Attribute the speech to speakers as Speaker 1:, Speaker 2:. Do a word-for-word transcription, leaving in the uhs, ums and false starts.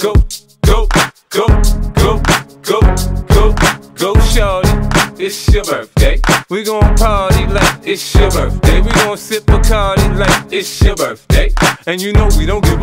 Speaker 1: go, go, go, go, go, go, go, shorty. It's your birthday. We gon' party like it's your birthday. We gon' sip Bacardi like it's your birthday. And you know we don't give a